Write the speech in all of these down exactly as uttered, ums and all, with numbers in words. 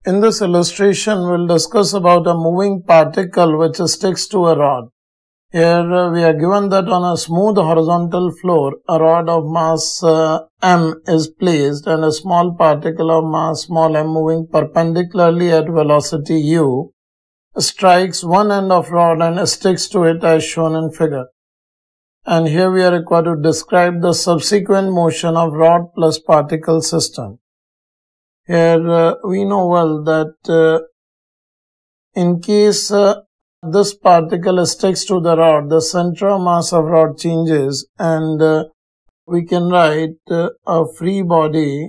In this illustration, we'll discuss about a moving particle which sticks to a rod. Here uh, we are given that on a smooth horizontal floor, a rod of mass uh, m is placed and a small particle of mass small m moving perpendicularly at velocity u strikes one end of rod and sticks to it as shown in figure. And here we are required to describe the subsequent motion of rod plus particle system. Here uh, we know well that uh, in case uh, this particle sticks to the rod, the center of mass of rod changes, and uh, we can write uh, a free body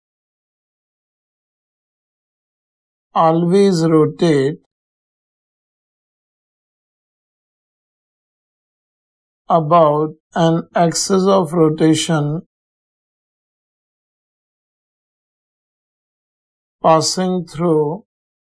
always rotate about an axis of rotation passing through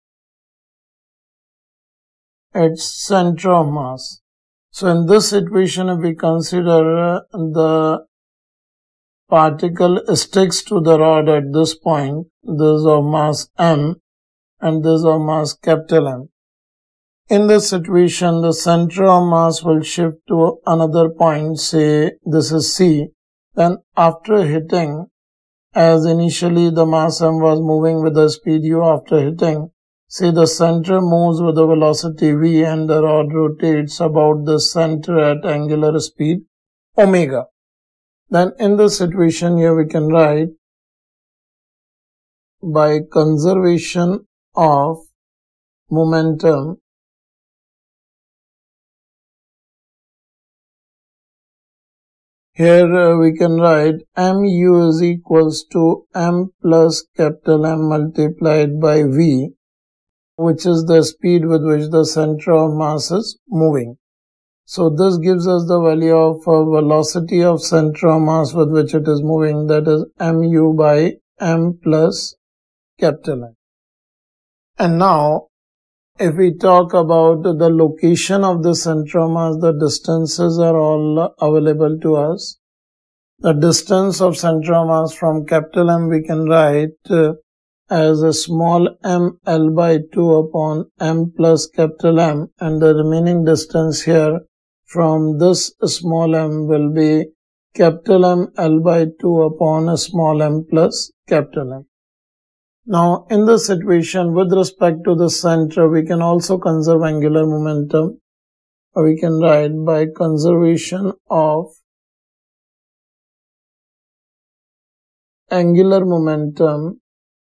its center of mass. So in this situation, if we consider the particle sticks to the rod at this point, this is of mass m and this is of mass capital M. In this situation, the center of mass will shift to another point, say this is C. Then after hitting, as initially the mass m was moving with the speed u, after hitting, say the center moves with the velocity v and the rod rotates about the center at angular speed omega. Then in this situation here we can write, by conservation of momentum, here uh, we can write mu is equals to m plus capital M multiplied by v, which is the speed with which the center of mass is moving. So this gives us the value of uh, velocity of center of mass with which it is moving, that is mu by m plus capital M. And now if we talk about the location of the center of mass, the distances are all available to us. The distance of center of mass from capital M we can write uh, as a small m L by two upon m plus capital M, and the remaining distance here from this small m will be capital M L by two upon a small m plus capital M. Now, in this situation, with respect to the center, we can also conserve angular momentum. We can write by conservation of angular momentum,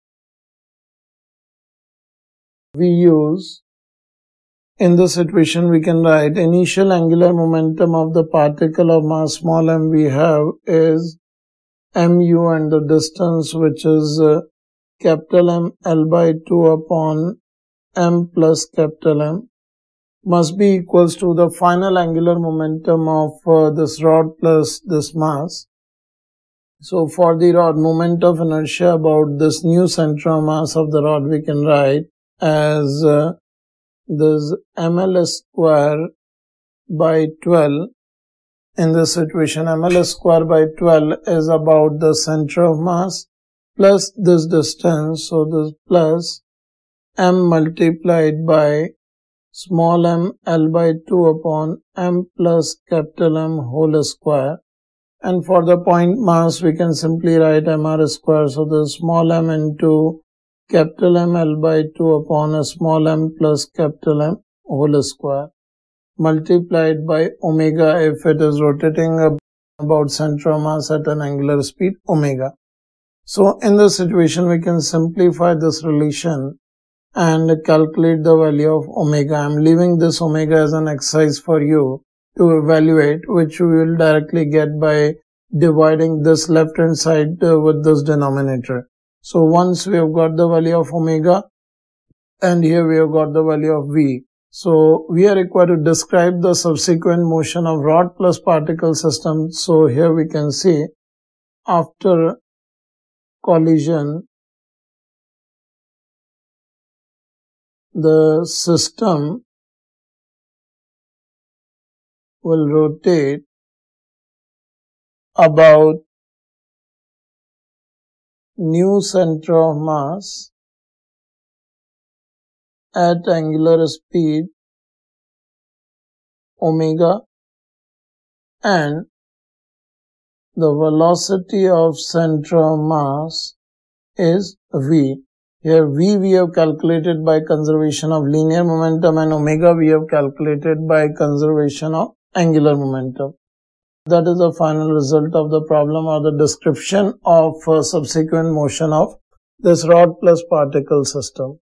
we use, in this situation, we can write initial angular momentum of the particle of mass small m we have is mu, and the distance which is uh, capital M L by two upon m plus capital M must be equals to the final angular momentum of uh, this rod plus this mass. So for the rod, moment of inertia about this new center of mass of the rod we can write as uh, this ml square by twelve. In this situation, ml square by twelve is about the center of mass plus this distance, so this plus m multiplied by small m L by two upon m plus capital M whole square. And for the point mass, we can simply write mr square, so the small m into capital M L by two upon a small m plus capital M whole square, multiplied by omega if it is rotating about center of mass at an angular speed omega. So in this situation, we can simplify this relation and calculate the value of omega. I am leaving this omega as an exercise for you to evaluate, which we will directly get by dividing this left hand side uh, with this denominator. So once we have got the value of omega, and here we have got the value of v. So we are required to describe the subsequent motion of rod plus particle system. So here we can see, after collision, the system will rotate about new center of mass at angular speed omega and the velocity of center of mass is v. Here v we have calculated by conservation of linear momentum and omega we have calculated by conservation of angular momentum. That is the final result of the problem or the description of uh, subsequent motion of this rod plus particle system.